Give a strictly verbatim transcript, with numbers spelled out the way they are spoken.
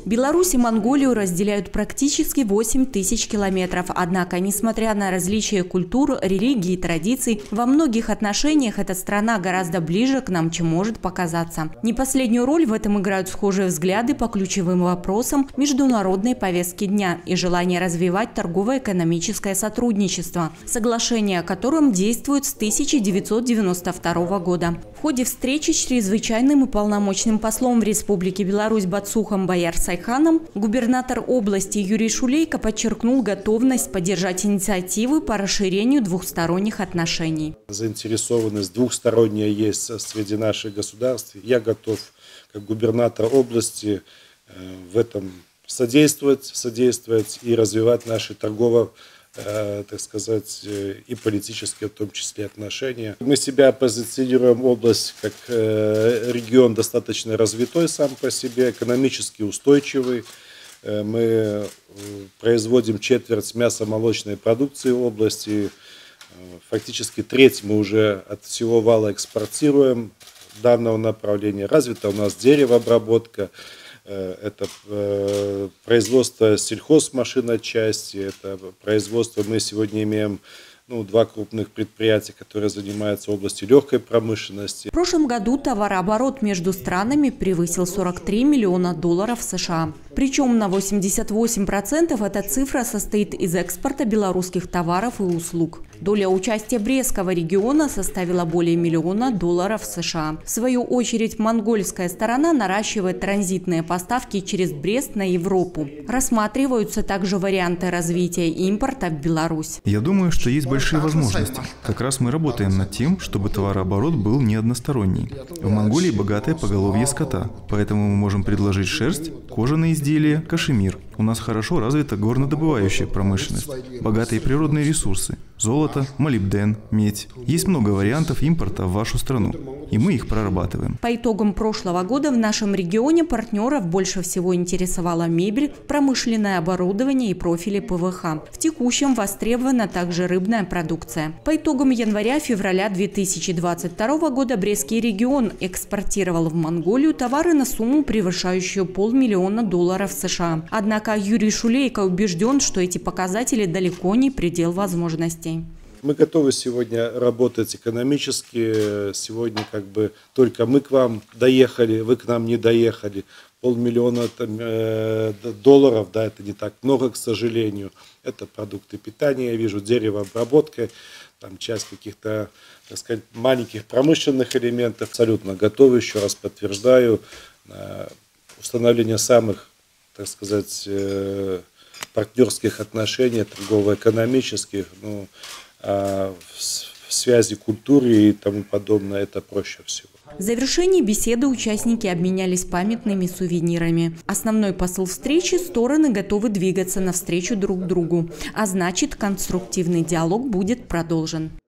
Беларусь и Монголию разделяют практически восемь тысяч километров. Однако, несмотря на различия культур, религий и традиций, во многих отношениях эта страна гораздо ближе к нам, чем может показаться. Не последнюю роль в этом играют схожие взгляды по ключевым вопросам международной повестки дня и желание развивать торгово-экономическое сотрудничество, соглашение о котором действует с тысяча девятьсот девяносто второго года. В ходе встречи с чрезвычайным и полномочным послом в Республике Беларусь Бацухом Боярсайханом губернатор области Юрий Шулейко подчеркнул готовность поддержать инициативы по расширению двухсторонних отношений. Заинтересованность двухсторонняя есть среди наших государств. Я готов, как губернатор области, в этом содействовать, содействовать и развивать наши торгово так сказать, и политические в том числе отношения. Мы себя позиционируем область как регион достаточно развитой сам по себе, экономически устойчивый. Мы производим четверть мясо-молочной продукции в области. Фактически треть мы уже от всего вала экспортируем данного направления. Развита у нас деревообработка. Это производство сельхозмашиночасти, это производство, мы сегодня имеем ну, два крупных предприятия, которые занимаются в области легкой промышленности. В прошлом году товарооборот между странами превысил сорок три миллиона долларов США. Причем на восемьдесят восемь процентов эта цифра состоит из экспорта белорусских товаров и услуг. Доля участия Брестского региона составила более миллиона долларов США. В свою очередь, монгольская сторона наращивает транзитные поставки через Брест на Европу. Рассматриваются также варианты развития импорта в Беларусь. Я думаю, что есть большие возможности. Как раз мы работаем над тем, чтобы товарооборот был не односторонний. В Монголии богатое поголовье скота, поэтому мы можем предложить шерсть, кожаные изделия, кашемир. У нас хорошо развита горнодобывающая промышленность, богатые природные ресурсы, золото, молибден, медь. Есть много вариантов импорта в вашу страну, и мы их прорабатываем. По итогам прошлого года в нашем регионе партнеров больше всего интересовала мебель, промышленное оборудование и профили ПВХ. В текущем востребована также рыбная продукция. По итогам января-февраля две тысячи двадцать второго года Брестский регион экспортировал в Монголию товары на сумму, превышающую полмиллиона долларов США. Однако Юрий Шулейко убежден, что эти показатели далеко не предел возможностей. Мы готовы сегодня работать экономически. Сегодня как бы только мы к вам доехали, вы к нам не доехали. Полмиллиона там, э, долларов, да, это не так много, к сожалению. Это продукты питания, я вижу, деревообработка, там часть каких-то, так сказать, маленьких промышленных элементов. Абсолютно готовы, еще раз подтверждаю, э, установление самых, так сказать, э, партнерских отношений, торгово-экономических, ну, а в связи культуры и тому подобное, это проще всего. В завершении беседы участники обменялись памятными сувенирами. Основной посыл встречи – стороны готовы двигаться навстречу друг другу, а значит, конструктивный диалог будет продолжен.